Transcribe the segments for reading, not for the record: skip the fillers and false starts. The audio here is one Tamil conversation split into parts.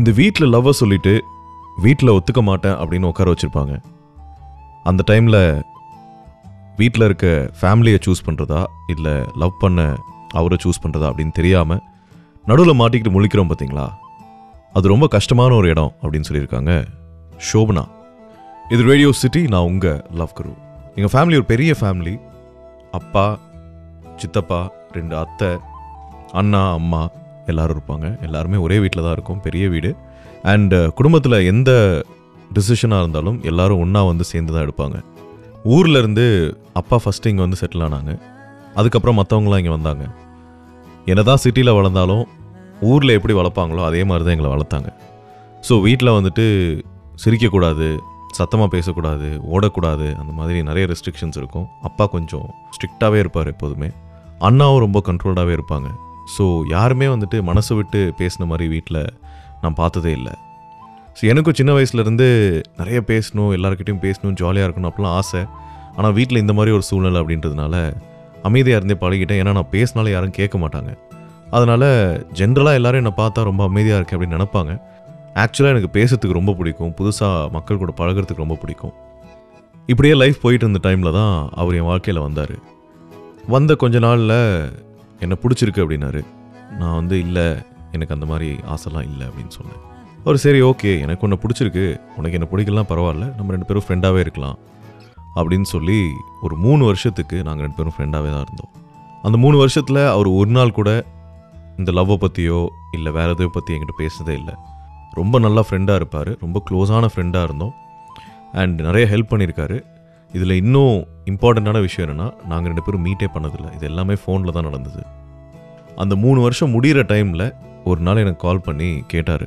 இந்த வீட்டில் லவ்வை சொல்லிட்டு வீட்டில் ஒத்துக்க மாட்டேன் அப்படின்னு உட்கார வச்சுருப்பாங்க. அந்த டைமில் வீட்டில் இருக்க ஃபேமிலியை சூஸ் பண்ணுறதா இல்லை லவ் பண்ண அவரை சூஸ் பண்ணுறதா அப்படின்னு தெரியாமல் நடுவில் மாட்டிக்கிட்டு முழிக்கிறோம் பார்த்தீங்களா, அது ரொம்ப கஷ்டமான ஒரு இடம் அப்படின்னு சொல்லியிருக்காங்க ஷோபனா. இது ரேடியோ சிட்டி, நான் உங்கள் லவ் குரு. எங்கள் ஃபேமிலி ஒரு பெரிய ஃபேமிலி. அப்பா, சித்தப்பா, 2 அத்தை, அண்ணா, அம்மா எல்லோரும் இருப்பாங்க. எல்லாருமே ஒரே வீட்டில் தான் இருக்கும், பெரிய வீடு. அண்ட் குடும்பத்தில் எந்த டிசிஷனாக இருந்தாலும் எல்லோரும் ஒன்றா வந்து சேர்ந்து தான் எடுப்பாங்க. ஊரில் இருந்து அப்பா ஃபஸ்ட்டு இங்கே வந்து செட்டில் ஆனாங்க. அதுக்கப்புறம் மற்றவங்களாம் இங்கே வந்தாங்க. என்ன தான் சிட்டியில் வளர்ந்தாலும் ஊரில் எப்படி வளர்ப்பாங்களோ அதே மாதிரி தான் எங்களை வளர்த்தாங்க. ஸோ வீட்டில் வந்துட்டு சிரிக்கக்கூடாது, சத்தமாக பேசக்கூடாது, ஓடக்கூடாது, அந்த மாதிரி நிறைய ரெஸ்ட்ரிக்ஷன்ஸ் இருக்கும். அப்பா கொஞ்சம் ஸ்ட்ரிக்டாகவே இருப்பார் எப்போதுமே. அண்ணாவும் ரொம்ப கண்ட்ரோல்டாகவே இருப்பாங்க. ஸோ யாருமே வந்துட்டு மனசு விட்டு பேசின மாதிரி வீட்டில் நான் பார்த்ததே இல்லை. ஸோ எனக்கும் சின்ன வயசுலேருந்து நிறைய பேசணும், எல்லாருக்கிட்டையும் பேசணும், ஜாலியாக இருக்கணும் அப்படிலாம் ஆசை. ஆனால் வீட்டில் இந்த மாதிரி ஒரு சூழ்நிலை அப்படின்றதுனால அமைதியாக இருந்தே பழகிட்டேன். ஏன்னா நான் பேசினாலும் யாரும் கேட்க மாட்டாங்க. அதனால் ஜென்ரலாக எல்லோரும் என்னை பார்த்தா ரொம்ப அமைதியாக இருக்கேன் அப்படின்னு நினப்பாங்க. ஆக்சுவலாக எனக்கு பேசுறதுக்கு ரொம்ப பிடிக்கும், புதுசாக மக்கள் கூட பழகிறதுக்கு ரொம்ப பிடிக்கும். இப்படியே லைஃப் போயிட்டு இருந்த டைமில் தான் அவர் என் வாழ்க்கையில் வந்தார். வந்த கொஞ்ச நாளில் என்னை பிடிச்சிருக்கு அப்படின்னாரு. நான் வந்து இல்லை, எனக்கு அந்த மாதிரி ஆசைலாம் இல்லை அப்படின்னு சொன்னேன். அவர் சரி ஓகே, எனக்கு ஒன்று பிடிச்சிருக்கு, உனக்கு என்ன பிடிக்கலாம் பரவாயில்ல, நம்ம 2 பேரும் ஃப்ரெண்டாகவே இருக்கலாம் அப்படின்னு சொல்லி ஒரு 3 வருஷத்துக்கு நாங்கள் 2 பேரும் ஃப்ரெண்டாகவே தான் இருந்தோம். அந்த 3 வருஷத்தில் அவர் ஒரு நாள் கூட இந்த லவ்வை பற்றியோ இல்லை வேறு எதையோ பற்றி என்கிட்ட பேசுனதே இல்லை. ரொம்ப நல்லா ஃப்ரெண்டாக இருப்பார், ரொம்ப க்ளோஸான ஃப்ரெண்டாக இருந்தோம். அண்ட் நிறைய ஹெல்ப் பண்ணியிருக்காரு. இதில் இன்னும் இம்பார்ட்டண்ட்டான விஷயம் என்னென்னா, நாங்கள் 2 பேரும் மீட்டே பண்ணதில்லை. இது எல்லாமே ஃபோனில் தான் நடந்தது. அந்த 3 வருஷம் முடிகிற டைமில் ஒரு நாள் எனக்கு கால் பண்ணி கேட்டார்,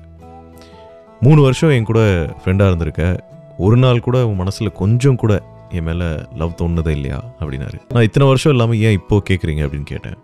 3 வருஷம் என் கூட ஃப்ரெண்டாக இருந்திருக்க, ஒரு நாள் கூட உன் மனசில் கொஞ்சம் கூட என் மேலே லவ் தோணுதே இல்லையா அப்படின்னாரு. நான் இத்தனை வருஷம் இல்லாமல் ஏன் இப்போ கேட்குறீங்க அப்படின்னு கேட்டேன்.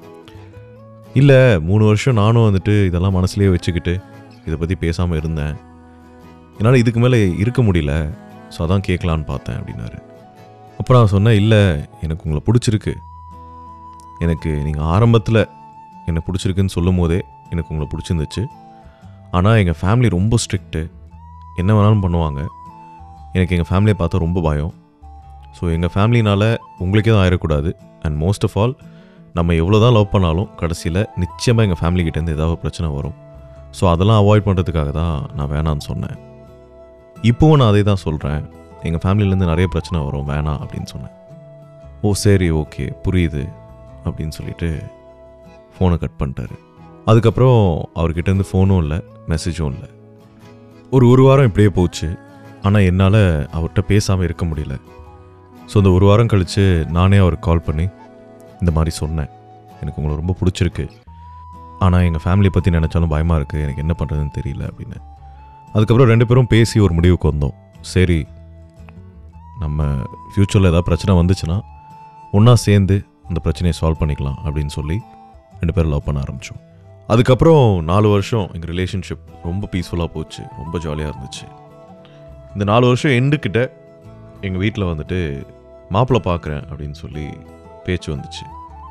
இல்லை, 3 வருஷம் நானும் வந்துட்டு இதெல்லாம் மனசுலேயே வச்சுக்கிட்டு இதை பற்றி பேசாமல் இருந்தேன். என்னால் இதுக்கு மேலே இருக்க முடியல, ஸோ அதான் கேட்கலான்னு பார்த்தேன் அப்படின்னாரு. அப்புறம் நான் சொன்னேன், இல்லை எனக்கு உங்களை பிடிச்சிருக்கு, எனக்கு நீங்கள் ஆரம்பத்தில் என்னை பிடிச்சிருக்குன்னு சொல்லும் போதே எனக்கு உங்களை பிடிச்சிருந்துச்சு. ஆனால் எங்கள் ஃபேமிலி ரொம்ப ஸ்ட்ரிக்ட்டு, என்ன வேணாலும் பண்ணுவாங்க. எனக்கு எங்கள் ஃபேமிலியை பார்த்தா ரொம்ப பயம். ஸோ எங்கள் ஃபேமிலினால் உங்களுக்கே தான் ஆயிடக்கூடாது. அண்ட் மோஸ்ட் ஆஃப் ஆல், நம்ம எவ்வளோ தான் லவ் பண்ணாலும் கடைசியில் நிச்சயமாக எங்கள் ஃபேமிலிக்கிட்டேருந்து ஏதாவது பிரச்சனை வரும். ஸோ அதெல்லாம் அவாய்ட் பண்ணுறதுக்காக தான் நான் வேணான்னு சொன்னேன். இப்போவும் நான் அதே தான் சொல்கிறேன், எங்கள் ஃபேமிலியிலேருந்து நிறைய பிரச்சனை வரும், வேணாம் அப்படின்னு சொன்னேன். ஓ சரி ஓகே புரியுது அப்படின்னு சொல்லிட்டு ஃபோனை கட் பண்ணிட்டாரு. அதுக்கப்புறம் அவர்கிட்டேருந்து ஃபோனும் இல்லை, மெசேஜும் இல்லை. ஒரு வாரம் இப்படியே போச்சு. ஆனால் என்னால் அவர்கிட்ட பேசாமல் இருக்க முடியல. ஸோ அந்த 1 வாரம் கழித்து நானே அவருக்கு கால் பண்ணி இந்த மாதிரி சொன்னேன், எனக்கு உங்களை ரொம்ப பிடிச்சிருக்கு, ஆனால் எங்கள் ஃபேமிலியை பற்றி நினச்சாலும் பயமாக இருக்குது, எனக்கு என்ன பண்ணுறதுன்னு தெரியல அப்படின்னு. அதுக்கப்புறம் 2 பேரும் பேசி ஒரு முடிவுக்கு வந்தோம். சரி, நம்ம ஃப்யூச்சரில் ஏதாவது பிரச்சனை வந்துச்சுன்னா ஒன்றா சேர்ந்து அந்த பிரச்சனையை சால்வ் பண்ணிக்கலாம் அப்படின்னு சொல்லி 2 பேரும் லவ் பண்ண ஆரம்பித்தோம். அதுக்கப்புறம் 4 வருஷம் எங்கள் ரிலேஷன்ஷிப் ரொம்ப பீஸ்ஃபுல்லாக போச்சு, ரொம்ப ஜாலியாக இருந்துச்சு. இந்த 4 வருஷம் எண்டுக்கிட்ட எங்கள் வீட்டில் வந்துட்டு மாப்பிள்ளை பார்க்குறேன் அப்படின்னு சொல்லி பேச்சு வந்துச்சு.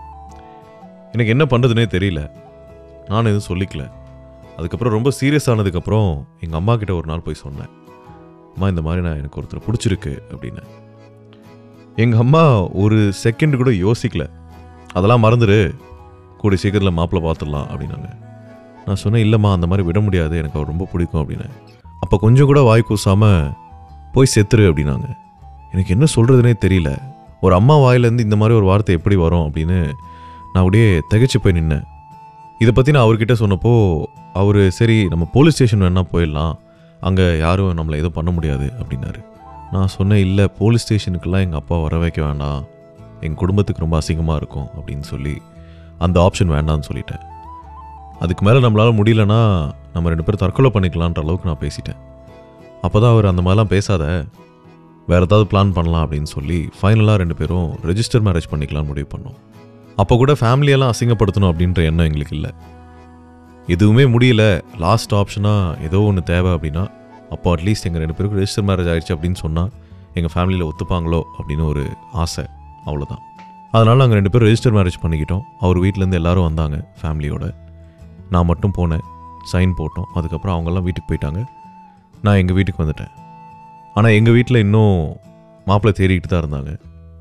எனக்கு என்ன பண்ணுறதுனே தெரியல, நான் எதுவும் சொல்லிக்கல. அதுக்கப்புறம் ரொம்ப சீரியஸ் ஆனதுக்கப்புறம் எங்கள் அம்மா கிட்ட ஒரு நாள் போய் சொன்னேன், அம்மா இந்த மாதிரி நான் எனக்கு ஒருத்தர் பிடிச்சிருக்கு அப்படின்னு. எங்கள் அம்மா ஒரு செகண்ட் கூட யோசிக்கல, அதெல்லாம் மறந்துடு, கூடிய சீக்கிரத்தில் மாப்பிள்ளை பார்த்துடலாம் அப்படின்னாங்க. நான் சொன்னேன், இல்லைம்மா அந்த மாதிரி விட முடியாது, எனக்கு அவர் ரொம்ப பிடிக்கும் அப்படின்னு. அப்போ கொஞ்சம் கூட வாய் கூசாமல் போய் செத்துரு அப்படின்னாங்க. எனக்கு என்ன சொல்கிறதுனே தெரியல. ஒரு அம்மா வாயிலேருந்து இந்த மாதிரி ஒரு வார்த்தை எப்படி வரும் அப்படின்னு நான் அப்படியே திகைச்சு போய் நின்னேன். இதை பற்றி நான் அவர்கிட்ட சொன்னப்போ அவர் சரி நம்ம போலீஸ் ஸ்டேஷன் வேணால் போயிடலாம், அங்கே யாரும் நம்மளை எதுவும் பண்ண முடியாது அப்படின்னாரு. நான் சொன்னேன், இல்லை போலீஸ் ஸ்டேஷனுக்கெல்லாம் எங்கள் அப்பா வர வைக்க வேண்டாம், எங்கள் குடும்பத்துக்கு ரொம்ப அசிங்கமாக இருக்கும் அப்படின்னு சொல்லி அந்த ஆப்ஷன் வேண்டாம்னு சொல்லிட்டேன். அதுக்கு மேலே நம்மளால் முடியலன்னா நம்ம 2 பேரும் தற்கொலை பண்ணிக்கலான்ற அளவுக்கு நான் பேசிட்டேன். அப்போ தான் அவர் அந்த மாதிரிலாம் பேசாத, வேறு ஏதாவது பிளான் பண்ணலாம் அப்படின்னு சொல்லி ஃபைனலாக 2 பேரும் ரெஜிஸ்டர் மேரேஜ் பண்ணிக்கலாம்னு முடிவு பண்ணோம். அப்போ கூட ஃபேமிலியெல்லாம் அசிங்கப்படுத்தணும் அப்படின்ற எண்ணம் எங்களுக்கு இல்லை. எதுவுமே முடியல, லாஸ்ட் ஆப்ஷனாக ஏதோ ஒன்று தேவை அப்படின்னா அப்போ அட்லீஸ்ட் எங்கள் 2 பேருக்கும் ரெஜிஸ்டர் மேரேஜ் ஆகிடுச்சு அப்படின்னு சொன்னால் எங்கள் ஃபேமிலியில் ஒத்துப்பாங்களோ அப்படின்னு ஒரு ஆசை, அவ்வளோதான். அதனால் நாங்கள் 2 பேரும் ரெஜிஸ்டர் மேரேஜ் பண்ணிக்கிட்டோம். அவர் வீட்டிலேருந்து எல்லோரும் வந்தாங்க ஃபேமிலியோட. நான் மட்டும் போனேன். சைன் போட்டோம். அதுக்கப்புறம் அவங்கெல்லாம் வீட்டுக்கு போயிட்டாங்க. நான் எங்கள் வீட்டுக்கு வந்துட்டேன். ஆனால் எங்கள் வீட்டில் இன்னும் மாப்பிள்ளை தேடிக்கிட்டு தான் இருந்தாங்க.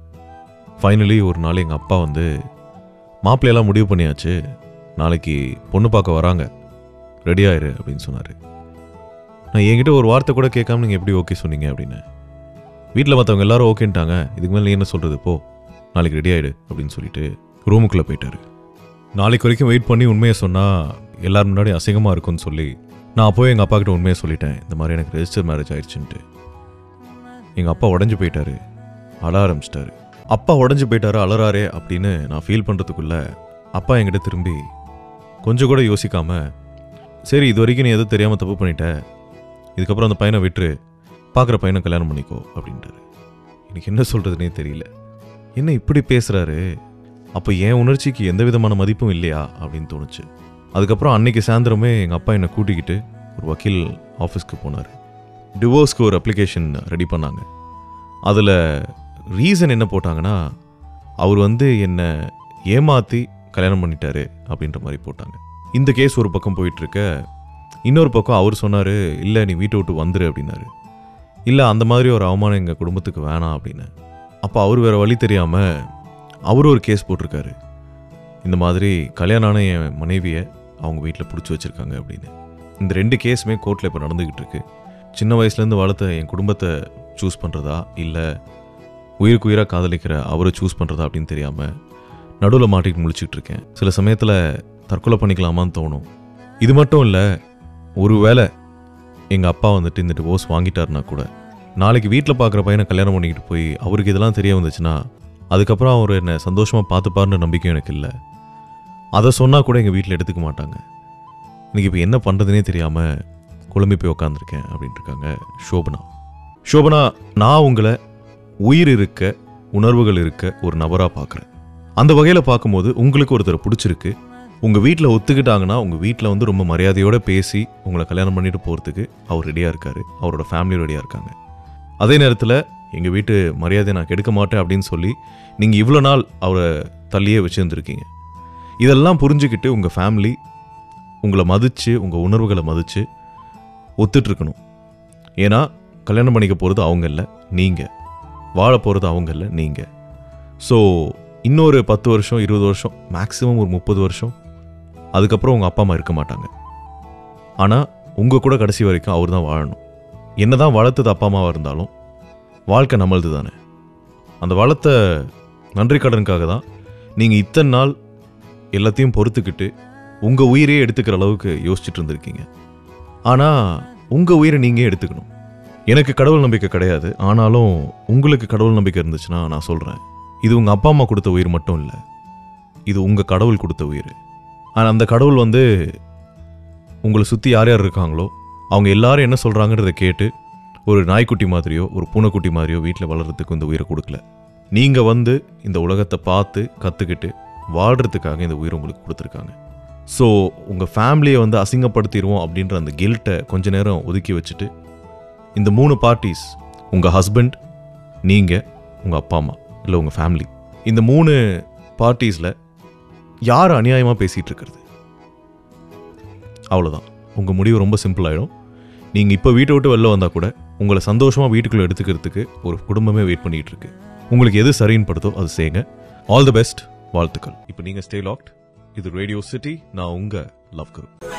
ஃபைனலி ஒரு நாள் எங்கள் அப்பா வந்து, மாப்பிள்ளையெல்லாம் முடிவு பண்ணியாச்சு, நாளைக்கு பொண்ணு பார்க்க வராங்க, ரெடி ஆயிரு அப்படின்னு சொன்னார். நான் என்கிட்ட ஒரு வார்த்தை கூட கேட்காம நீங்கள் எப்படி ஓகே சொன்னீங்க அப்படின்னு. வீட்டில் மற்றவங்க எல்லாரும் ஓகேன்ட்டாங்க, இதுக்கு மேலே நீ என்ன சொல்கிறது, போ நாளைக்கு ரெடி ஆகிடு அப்படின்னு சொல்லிட்டு ரூமுக்குள்ளே போயிட்டாரு. நாளைக்கு வரைக்கும் வெயிட் பண்ணி உண்மையை சொன்னால் எல்லோரும் முன்னாடி அசிங்கமாக இருக்கும்னு சொல்லி நான் போய் எங்கள் அப்பா கிட்ட உண்மையை சொல்லிட்டேன், இந்த மாதிரி எனக்கு ரெஜிஸ்டர் மேரேஜ் ஆயிடுச்சுன்ட்டு. எங்கள் அப்பா உடஞ்சி போயிட்டாரு, அழ ஆரம்பிச்சிட்டாரு. அப்பா உடஞ்சி போயிட்டாரு, அழறாரே அப்படின்னு நான் ஃபீல் பண்ணுறதுக்குள்ளே அப்பா என்கிட்ட திரும்பி கொஞ்சம் கூட யோசிக்காமல், சரி இது வரைக்கும் நீ எதுவும் தெரியாமல் தப்பு பண்ணிட்ட, இதுக்கப்புறம் அந்த பையனை விட்டுரு, பார்க்குற பையனை கல்யாணம் பண்ணிக்கோ அப்படின்ட்டாரு. எனக்கு என்ன சொல்கிறதுனே தெரியல. என்ன இப்படி பேசுகிறாரு, அப்போ என் உணர்ச்சிக்கு எந்த விதமான மதிப்பும் இல்லையா அப்படின்னு தோணுச்சு. அதுக்கப்புறம் அன்னைக்கு சாயந்தரமே எங்கள் அப்பா என்னை கூட்டிக்கிட்டு ஒரு வக்கீல் ஆஃபீஸ்க்கு போனார். டிவோர்ஸ்க்கு ஒரு அப்ளிகேஷன் ரெடி பண்ணாங்க. அதில் ரீசன் என்ன போட்டாங்கன்னா, அவர் வந்து என்னை ஏமாற்றி கல்யாணம் பண்ணிட்டாரு அப்படின்ற மாதிரி போட்டாங்க. இந்த கேஸ் ஒரு பக்கம் போயிட்டுருக்க, இன்னொரு பக்கம் அவர் சொன்னார், இல்லை நீ வீட்டை விட்டு வந்துரு அப்படின்னாரு. இல்லை அந்த மாதிரி ஒரு அவமானம் எங்கள் குடும்பத்துக்கு வேணாம் அப்படின்னு. அப்போ அவர் வேறு வழி தெரியாமல் அவரும் ஒரு கேஸ் போட்டிருக்காரு, இந்த மாதிரி கல்யாணம் ஆன என் மனைவியை அவங்க வீட்டில் பிடிச்சி வச்சுருக்காங்க அப்படின்னு. இந்த 2 கேஸுமே கோர்ட்டில் இப்போ நடந்துக்கிட்டு இருக்கு. சின்ன வயசுலேருந்து வளர்த்த என் குடும்பத்தை சூஸ் பண்ணுறதா இல்லை உயிருக்கு உயிராக காதலிக்கிற அவரை சூஸ் பண்ணுறதா அப்படின்னு தெரியாமல் நடுவில் மாட்டிட்டு முழிச்சிட்டு இருக்கேன். சில சமயத்தில் தற்கொலை பண்ணிக்கலாமான்னு தோணும். இது மட்டும் இல்லை, ஒரு வேளை எங்கள் அப்பா வந்துட்டு இந்த டிவோர்ஸ் வாங்கிட்டாருனா கூட நாளைக்கு வீட்டில் பார்க்குற பையனை கல்யாணம் பண்ணிக்கிட்டு போய் அவருக்கு இதெல்லாம் தெரிய வந்துச்சுன்னா அதுக்கப்புறம் அவர் என்னை சந்தோஷமாக பார்த்துப்பாருன்னு நம்பிக்கையும் எனக்கு இல்லை. அதை சொன்னால் கூட எங்கள் வீட்டில் எடுத்துக்க மாட்டாங்க. எனக்கு இப்போ என்ன பண்ணுறதுனே தெரியாமல் குழம்பி போய் உக்காந்துருக்கேன் அப்படின்ட்டு இருக்காங்க ஷோபனா. நான் உங்களை உயிர் இருக்க, உணர்வுகள் இருக்க ஒரு நபராக பார்க்குறேன். அந்த வகையில் பார்க்கும்போது உங்களுக்கு ஒருத்தர் பிடிச்சிருக்கு, உங்கள் வீட்டில் ஒத்துக்கிட்டாங்கன்னா உங்கள் வீட்டில் வந்து ரொம்ப மரியாதையோடு பேசி உங்களை கல்யாணம் பண்ணிட்டு போகிறதுக்கு அவர் ரெடியாக இருக்கார், அவரோட ஃபேமிலி ரெடியாக இருக்காங்க. அதே நேரத்தில் எங்கள் வீட்டு மரியாதையை நான் கெடுக்க மாட்டேன் அப்படின்னு சொல்லி நீங்கள் இவ்வளோ நாள் அவரை தள்ளியே வச்சுருந்துருக்கீங்க. இதெல்லாம் புரிஞ்சுக்கிட்டு உங்கள் ஃபேமிலி உங்களை மதித்து, உங்கள் உணர்வுகளை மதித்து ஒத்துட்ருக்கணும். ஏன்னா கல்யாணம் பண்ணிக்க போகிறது அவங்க இல்லை, நீங்கள் வாழ போகிறது அவங்க இல்லை, நீங்கள். ஸோ இன்னொரு 10 வருஷம் 20 வருஷம் மேக்ஸிமம் ஒரு 30 வருஷம் அதுக்கப்புறம் உங்கள் அப்பா அம்மா இருக்க மாட்டாங்க. ஆனால் உங்கள் கூட கடைசி வரைக்கும் அவர் தான் வாழணும். என்ன தான் வளர்த்தது அப்பா அம்மாவாக இருந்தாலும் வாழ்க்கை நம்மளது தானே. அந்த வளர்த்த நன்றி கடனுக்காக தான் நீங்கள் இத்தனை நாள் எல்லாத்தையும் பொறுத்துக்கிட்டு உங்கள் உயிரையே எடுத்துக்கிற அளவுக்கு யோசிச்சுட்டு இருந்திருக்கீங்க. ஆனால் உங்கள் உயிரை நீங்கள் எடுத்துக்கணும். எனக்கு கடவுள் நம்பிக்கை கிடையாது, ஆனாலும் உங்களுக்கு கடவுள் நம்பிக்கை இருந்துச்சுன்னா நான் சொல்கிறேன், இது உங்கள் அப்பா அம்மா கொடுத்த உயிர் மட்டும் இல்லை, இது உங்கள் கடவுள் கொடுத்த உயிர். ஆனால் அந்த கடவுள் வந்து உங்களை சுற்றி யார் யார் இருக்காங்களோ அவங்க எல்லாரும் என்ன சொல்கிறாங்கன்றதை கேட்டு ஒரு நாய்க்குட்டி மாதிரியோ ஒரு பூனைக்குட்டி மாதிரியோ வீட்டில் வளர்கிறதுக்கு இந்த உயிரை கொடுக்கல. நீங்கள் வந்து இந்த உலகத்தை பார்த்து கற்றுக்கிட்டு வாழ்கிறதுக்காக இந்த உயிரை உங்களுக்கு கொடுத்துருக்காங்க. ஸோ உங்கள் ஃபேமிலியை வந்து அசிங்கப்படுத்திடுவோம் அப்படின்ற அந்த கில்ட்டை கொஞ்ச நேரம் ஒதுக்கி வச்சுட்டு, இந்த 3 பார்ட்டிஸ், உங்கள் ஹஸ்பண்ட், நீங்கள், உங்கள் அப்பா அம்மா இல்லை உங்கள் ஃபேமிலி, இந்த 3 பார்ட்டிஸில் யார் அநியாயமாக பேசிகிட்டு இருக்கிறது, அவ்வளோதான். உங்கள் முடிவு ரொம்ப சிம்பிள் ஆகிடும். நீங்கள் இப்போ வீட்டை விட்டு வெளில வந்தால் கூட உங்களை சந்தோஷமாக வீட்டுக்குள்ளே எடுத்துக்கிறதுக்கு ஒரு குடும்பமே வெயிட் பண்ணிகிட்டு இருக்கு. உங்களுக்கு எது சரின்னு படுதோ அது செய்யுங்க. ஆல் தி பெஸ்ட், வாழ்த்துக்கள். இப்போ நீங்கள் ஸ்டே லாக்ட். இது ரேடியோ சிட்டி. நான் உங்கள் லவ் குரு.